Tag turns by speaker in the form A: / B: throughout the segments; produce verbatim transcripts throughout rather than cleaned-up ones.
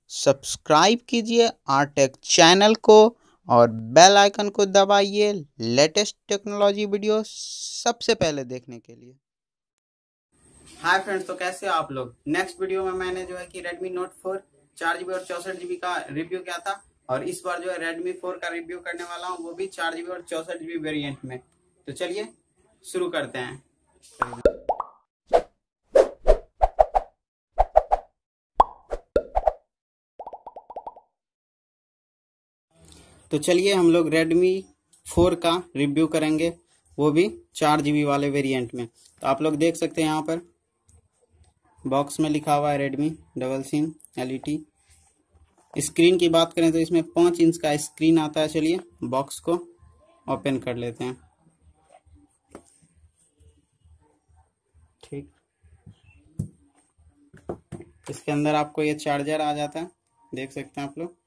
A: Subscribe कीजिए आरटेक channel को और बेल आइकन को दबाइए लेटेस्ट टेक्नोलॉजी वीडियो सबसे पहले देखने के लिए। हाय फ्रेंड्स, तो कैसे हो आप लोग। नेक्स्ट वीडियो में मैंने जो है कि Redmi Note फोर चार जीबी और चौसठ जीबी का रिव्यू किया था और इस बार जो है Redmi फोर का रिव्यू करने वाला हूँ, वो भी चार जीबी और चौसठ जीबी वेरियंट में। तो चलिए शुरू करते हैं। तो चलिए हम लोग Redmi फोर का रिव्यू करेंगे, वो भी चार जीबी वाले वेरिएंट में। तो आप लोग देख सकते हैं यहाँ पर बॉक्स में लिखा हुआ है Redmi double SIM L E T. Screen की बात करें तो इसमें पाँच इंच का स्क्रीन आता है। चलिए बॉक्स को ओपन कर लेते हैं। ठीक, इसके अंदर आपको ये चार्जर आ जाता है, देख सकते हैं आप लोग।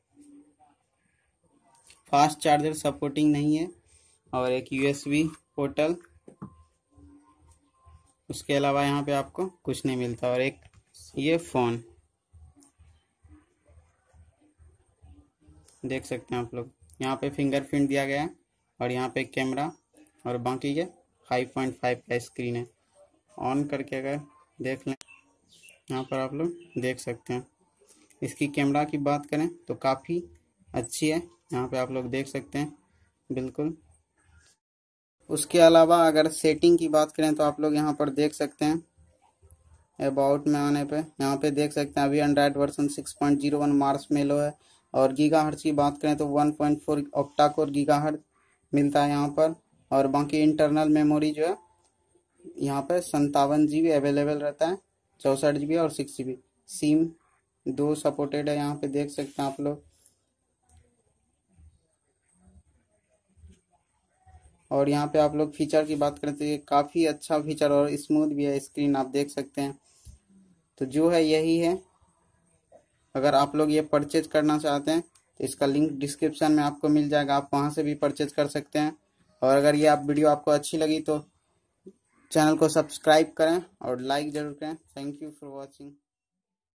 A: फास्ट चार्जर सपोर्टिंग नहीं है और एक यूएसबी पोर्टल, उसके अलावा यहाँ पे आपको कुछ नहीं मिलता। और एक ये फ़ोन देख सकते हैं आप लोग, यहाँ पे फिंगरप्रिंट दिया गया है और यहाँ पे कैमरा और बाकी ये फाइव पॉइंट फाइव का स्क्रीन है। ऑन करके अगर देख लें, यहाँ पर आप लोग देख सकते हैं। इसकी कैमरा की बात करें तो काफ़ी अच्छी है, यहाँ पे आप लोग देख सकते हैं बिल्कुल। उसके अलावा अगर सेटिंग की बात करें तो आप लोग यहाँ पर देख सकते हैं, अबाउट में आने पे यहाँ पे देख सकते हैं अभी Android version six point zero one Marshmallow है। और गीगाहर्ट्ज़ की बात करें तो one point four octa core gigahertz मिलता है यहाँ पर। और बाकी इंटरनल मेमोरी जो है यहाँ पे संतावन जी बी अवेलेबल रहता है, चौंसठ जी बी और सिक्स जी बी सिम दो सपोर्टेड है, यहाँ पे देख सकते हैं आप लोग। और यहाँ पे आप लोग फीचर की बात करें तो ये काफ़ी अच्छा फीचर और स्मूथ भी है, स्क्रीन आप देख सकते हैं। तो जो है यही है, अगर आप लोग ये परचेज करना चाहते हैं तो इसका लिंक डिस्क्रिप्शन में आपको मिल जाएगा, आप वहाँ से भी परचेज कर सकते हैं। और अगर ये आप वीडियो आपको अच्छी लगी तो चैनल को सब्सक्राइब करें और लाइक ज़रूर करें। Thank you for watching.